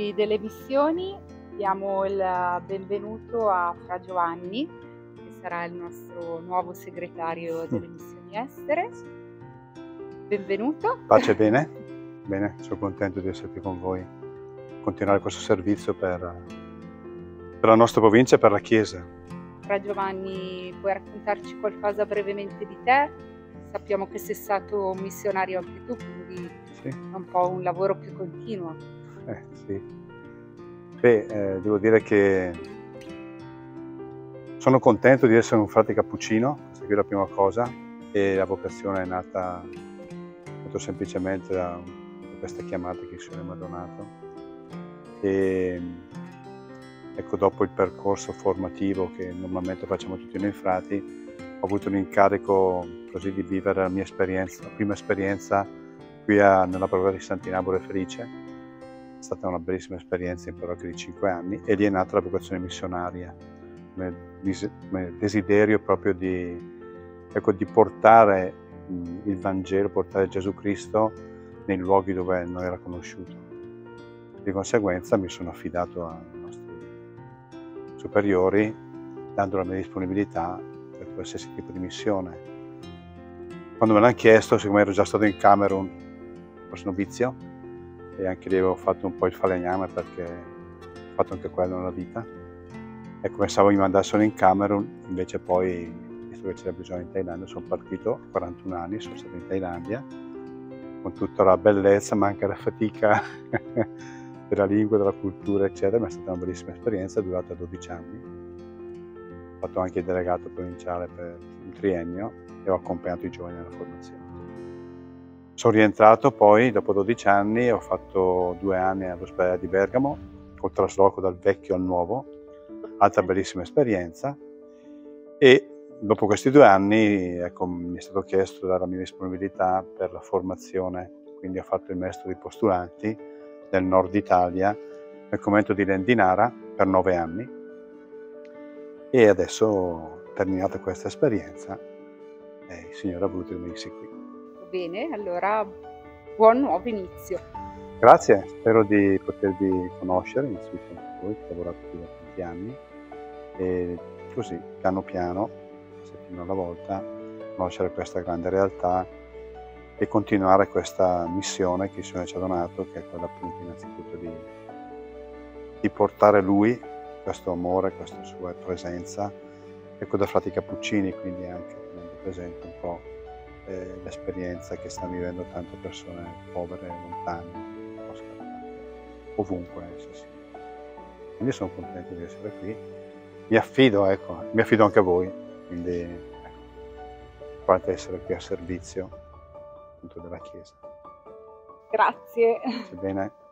Amici delle missioni, diamo il benvenuto a Fra Giovanni, che sarà il nostro nuovo segretario delle missioni estere. Benvenuto. Pace e bene? Bene, sono contento di essere qui con voi, continuare questo servizio per la nostra provincia e per la Chiesa. Fra Giovanni, puoi raccontarci qualcosa brevemente di te? Sappiamo che sei stato un missionario anche tu, quindi Sì. è un po' un lavoro più continuo. Sì. Devo dire che sono contento di essere un frate cappuccino, questa qui è la prima cosa, e la vocazione è nata molto semplicemente da questa chiamata che il Signore mi ha donato. E ecco, dopo il percorso formativo che normalmente facciamo tutti noi frati, ho avuto l'incarico così di vivere la mia esperienza, la prima esperienza qui nella parrocchia di Sant'Inabole Felice. È stata una bellissima esperienza in parrocchia di 5 anni e lì è nata la vocazione missionaria, come desiderio proprio di portare il Vangelo, portare Gesù Cristo nei luoghi dove non era conosciuto. Di conseguenza mi sono affidato ai nostri superiori, dando la mia disponibilità per qualsiasi tipo di missione. Quando me l'hanno chiesto, siccome ero già stato in Camerun, post novizio, e anche lì avevo fatto un po' il falegname perché ho fatto anche quello nella vita, e pensavo mi mandassero in Camerun, invece poi, visto che c'era bisogno in Thailandia, sono partito a 41 anni, sono stato in Thailandia, con tutta la bellezza ma anche la fatica della lingua, della cultura, eccetera. Ma è stata una bellissima esperienza, durata 12 anni. Ho fatto anche il delegato provinciale per un triennio e ho accompagnato i giovani nella formazione. Sono rientrato poi, dopo 12 anni, ho fatto 2 anni all'ospedale di Bergamo, col trasloco dal vecchio al nuovo, altra bellissima esperienza. E dopo questi 2 anni, ecco, mi è stato chiesto dalla mia disponibilità per la formazione, quindi ho fatto il maestro dei postulanti del nord Italia, nel convento di Lendinara, per 9 anni. E adesso, terminata questa esperienza, il Signore ha voluto che venissi qui. Bene, allora buon nuovo inizio. Grazie, spero di potervi conoscere, innanzitutto anche voi, che ho lavorato qui da tanti anni, e così, piano piano, settimana alla volta, conoscere questa grande realtà e continuare questa missione che il Signore ci ha donato, che è quella appunto innanzitutto di portare Lui, questo amore, questa sua presenza, ecco, da frati cappuccini, quindi anche tenendo presente un po' l'esperienza che stanno vivendo tante persone povere, lontane, ovunque esse siano. Quindi sono contento di essere qui. Mi affido anche a voi, quindi importante essere qui a servizio appunto della Chiesa. Grazie. Bene.